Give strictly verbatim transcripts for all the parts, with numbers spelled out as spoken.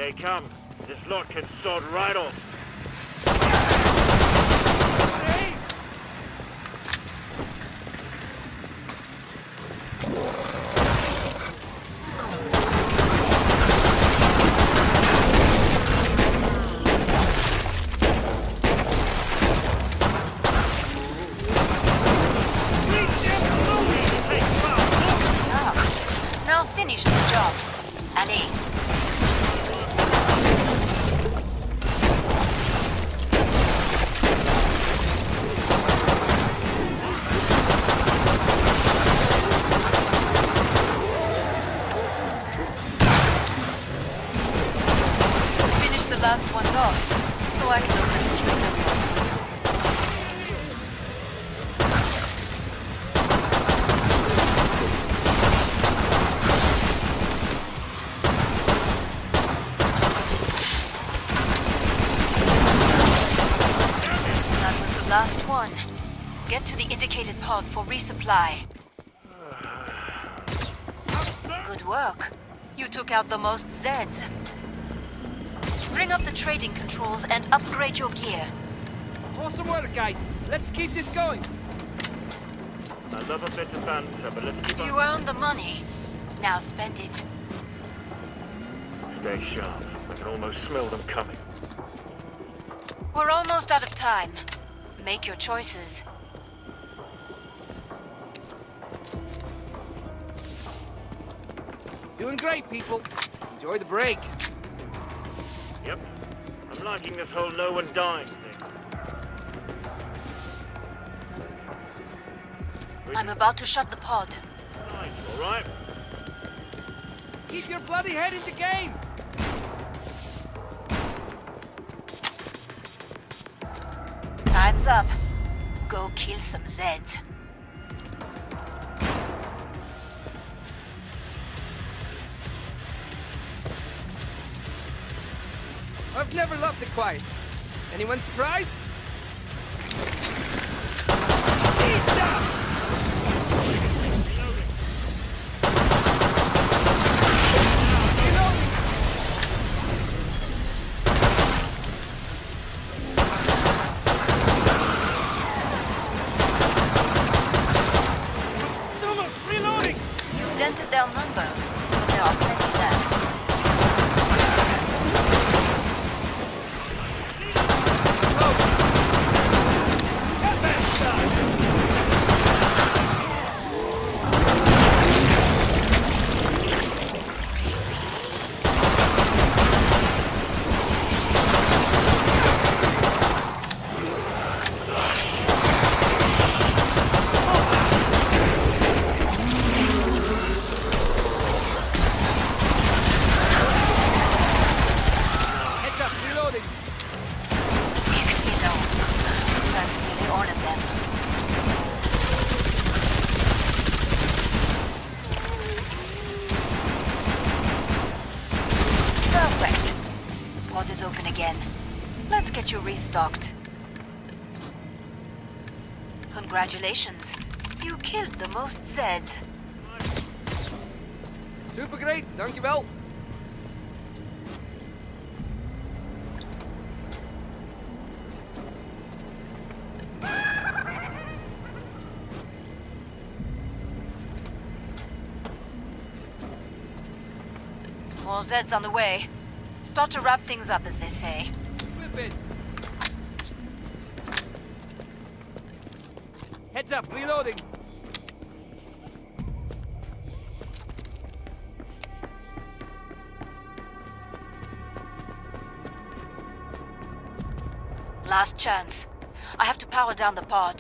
they come. This lot can sod right off. Hey! Now finish the job. Allez. Finish the last ones off, so I can open the trigger. Last one. Get to the indicated pod for resupply. Good work. You took out the most Zeds. Bring up the trading controls and upgrade your gear. Awesome work, guys. Let's keep this going. I love a bit of banter, but let's keep You on. earned the money. Now spend it. Stay sharp. I can almost smell them coming. We're almost out of time. Make your choices. Doing great, people. Enjoy the break. Yep. I'm liking this whole no one dying thing. I'm about to shut the pod. Nice, alright? Keep your bloody head in the game! Time's up. Go kill some Zeds. I've never loved the quiet. Anyone surprised? Eat that! Dented their numbers, but there are plenty left. Open again. Let's get you restocked. Congratulations. You killed the most Zeds. Super great, dankjewel. More Zeds on the way. Start to wrap things up, as they say. Whip it. Heads up, reloading. Last chance. I have to power down the pod.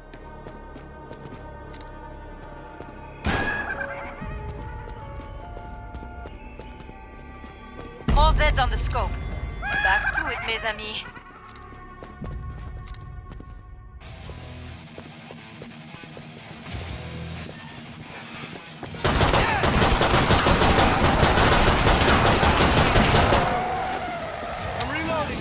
More Zeds on the scope. Back to it, mes amis. I'm reloading.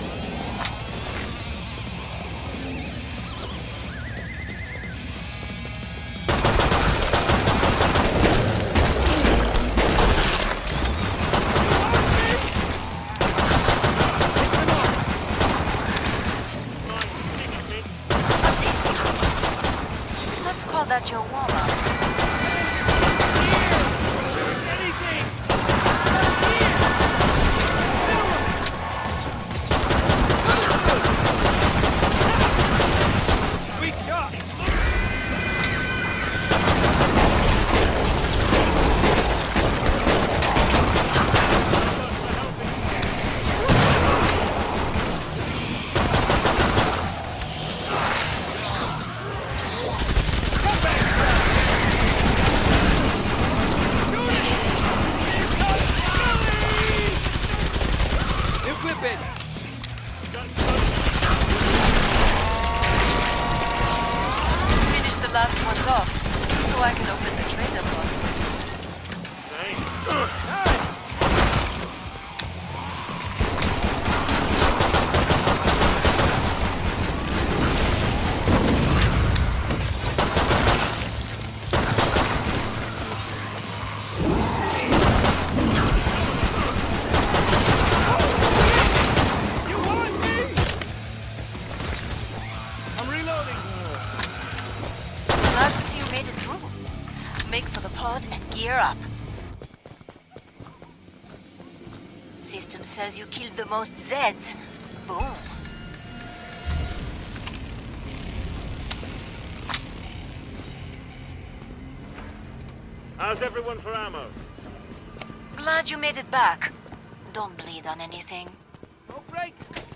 system says you killed the most Zeds. Boom. How's everyone for ammo? Glad you made it back. Don't bleed on anything. No break.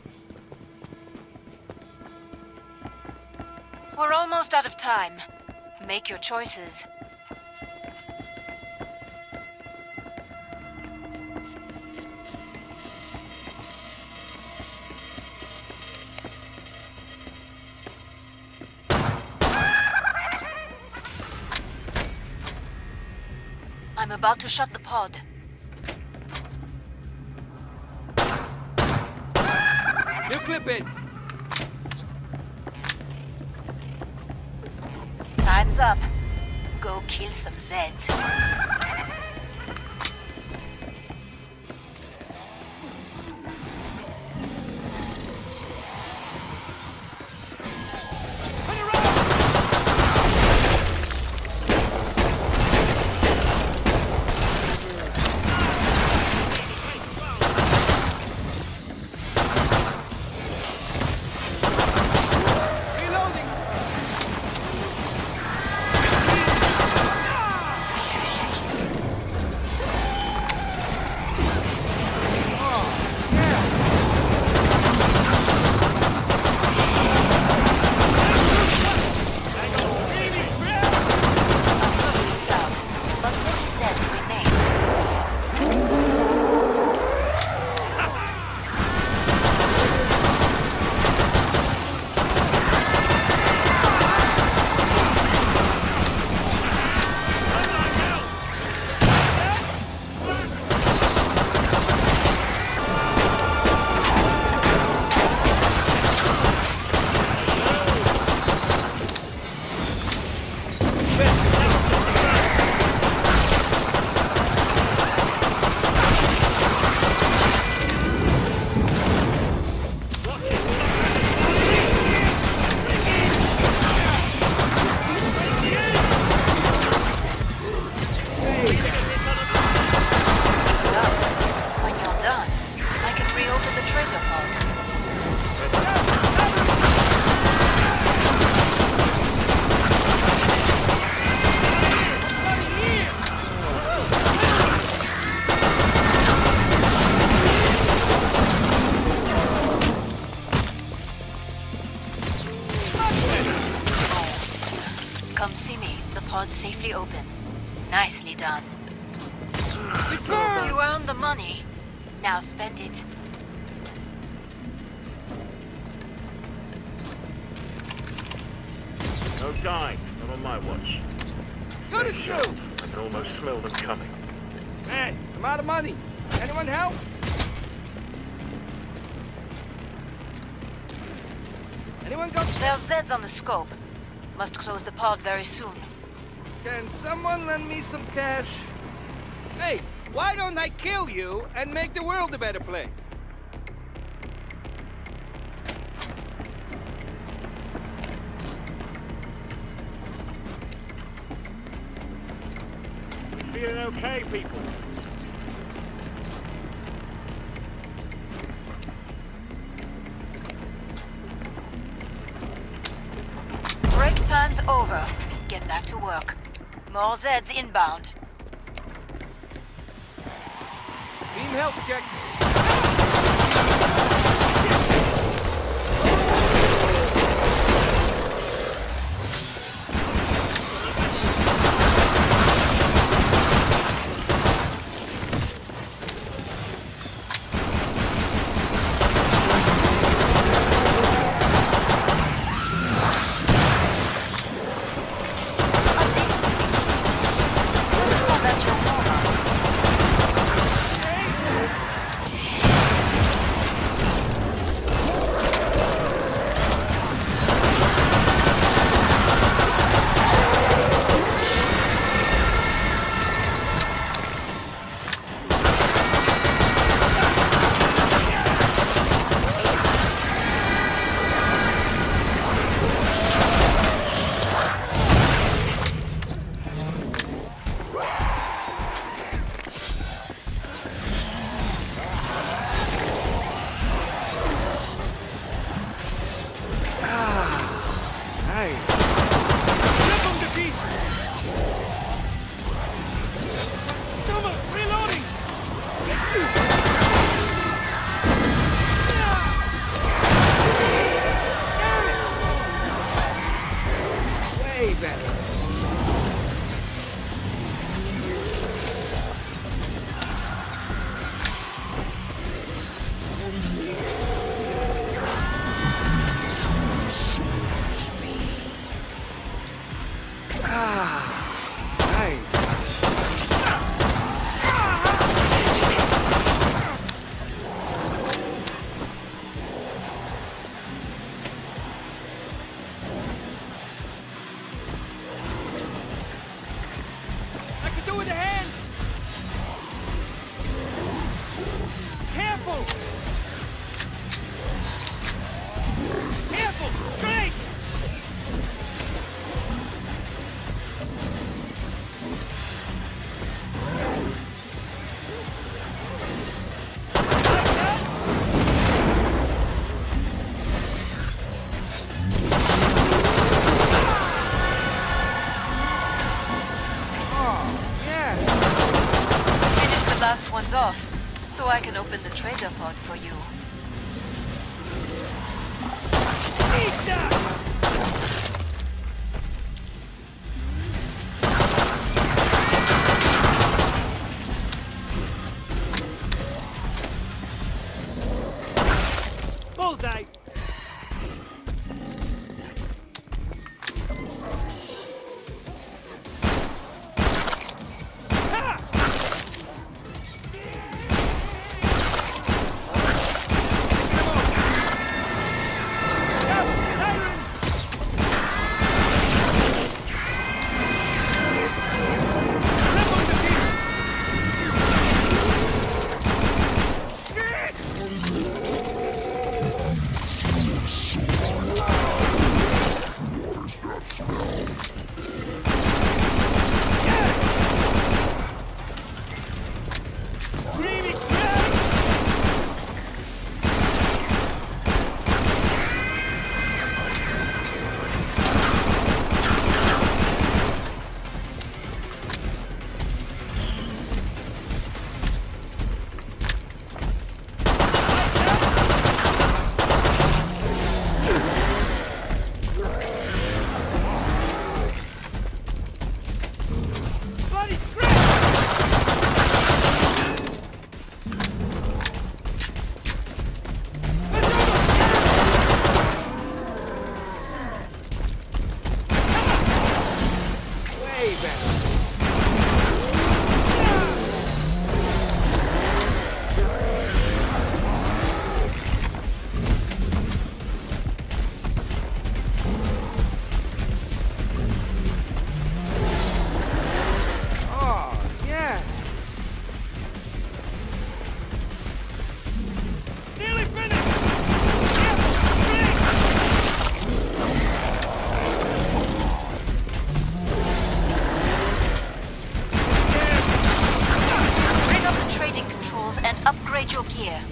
We're almost out of time. Make your choices. I'm about to shut the pod. New clip in. Time's up. Go kill some Zeds. Come see me. The pod's safely open. Nicely done. You earned the money. Now spend it. No dying. Not on my watch. Good as you. I can almost smell them coming. Man, I'm out of money. Anyone help? Anyone got... There's Zeds on the scope. Must close the pod very soon. Can someone lend me some cash? Hey, why don't I kill you and make the world a better place? Feeling okay, people? Break time's over. Get back to work. More Zeds inbound. Team health check. one's off, so I can open the trader pod for you. Eat that! Bullseye! Your gear.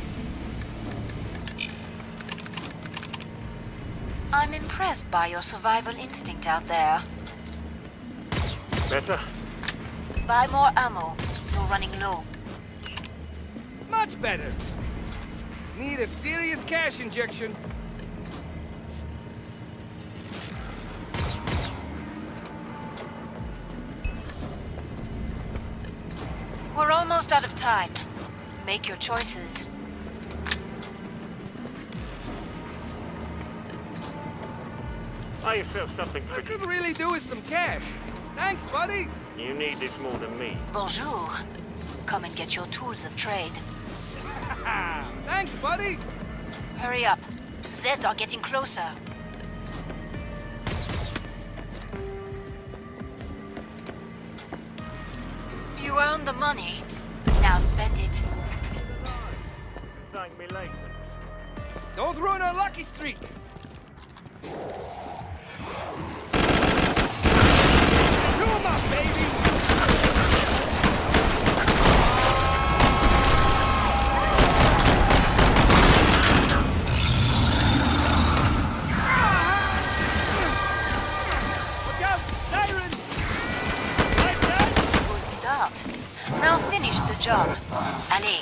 I'm impressed by your survival instinct out there. Better? Buy more ammo. You're running low. Much better. Need a serious cash injection. We're almost out of time. Make your choices. Buy yourself something I pretty. could really do with some cash. Thanks, buddy. You need this more than me. Bonjour. Come and get your tools of trade. Thanks, buddy. Hurry up. Zeds are getting closer. You earned the money. Now spend it. Thank me later. Don't ruin our lucky streak. Do 'em up, baby. Look out, siren! Like that? Good start. Now finish the job. Allez.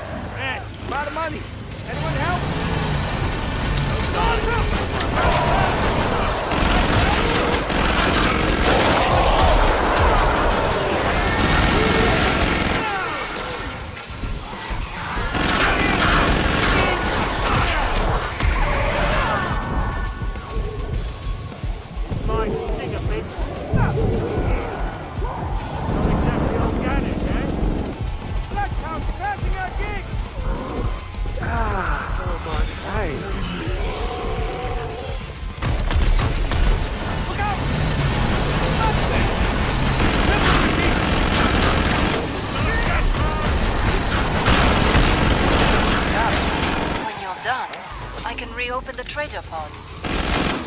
Lot of money. Anyone help?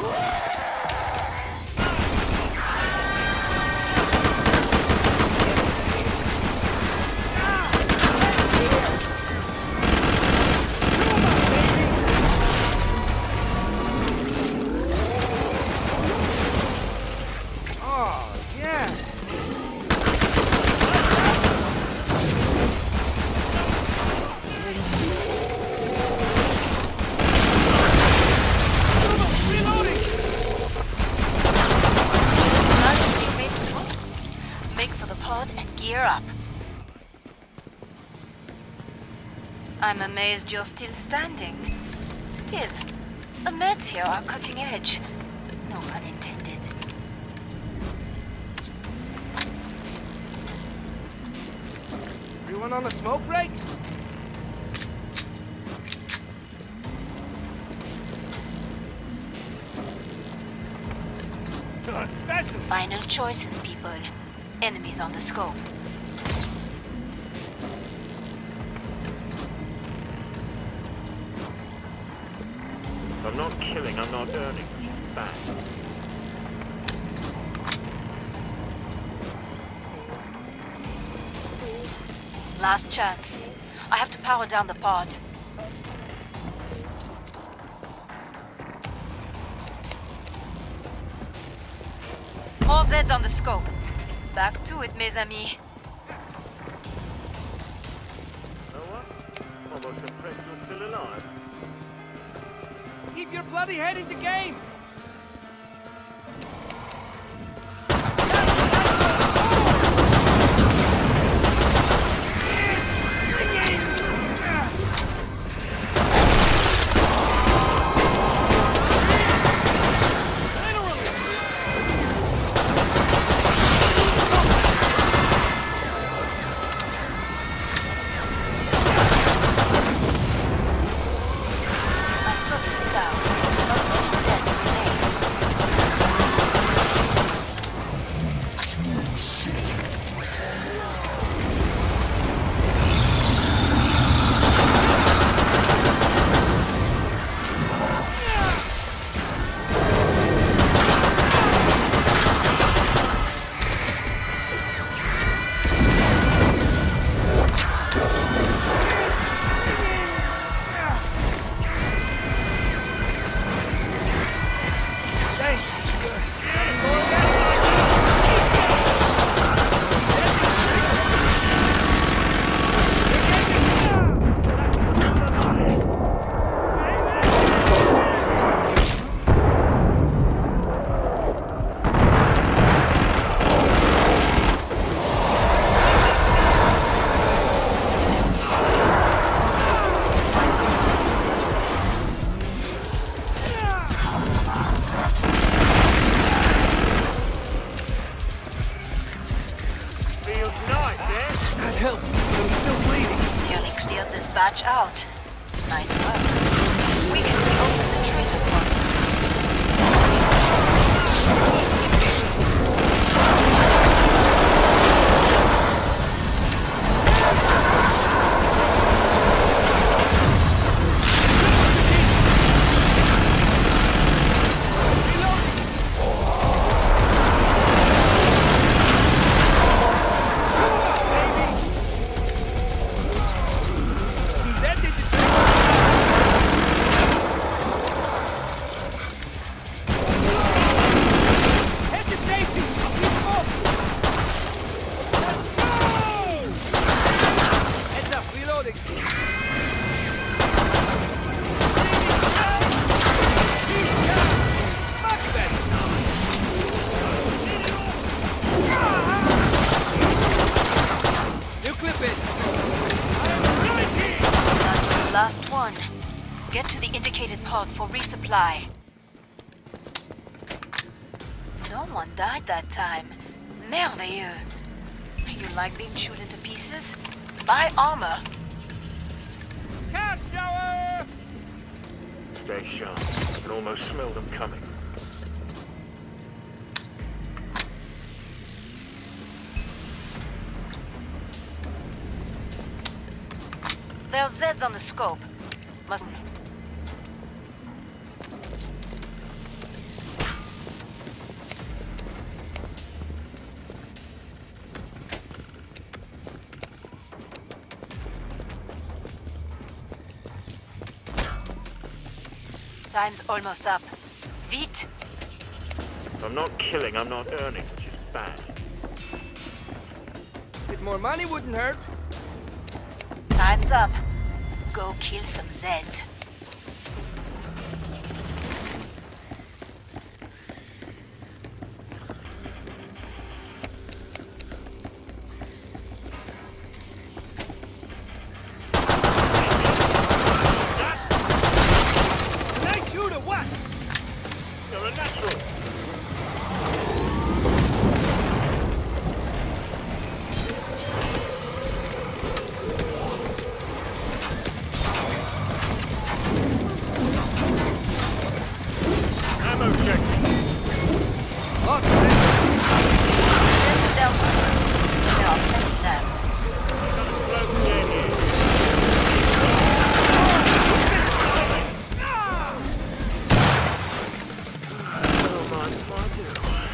I'm amazed you're still standing. Still, the meds here are cutting edge. No pun intended. Everyone on a smoke break? Uh, special. Final choices, people. Enemies on the scope. If I'm not killing, I'm not earning, which is bad. Last chance. I have to power down the pod. More Zeds on the scope. Back to it, mes amis. You know what? Almost impressed you're still alive. Keep your bloody head in the game! Batch out. Nice work. We can reopen the trader pods. Last one. Get to the indicated pod for resupply. No one died that time. Merveilleux. You like being chewed into pieces? Buy armor. Cash shower! Stay sharp. I can almost smell them coming. There are Zeds on the scope. Must... Time's almost up. Vite! If I'm not killing, I'm not earning, which is bad. Bit more money wouldn't hurt. Time's up. Go kill some Zeds. Nice shoot or what? You're a natural. Ammo check. Look, Check the Delta routes. There are plenty left. Close in here. Oh, my father.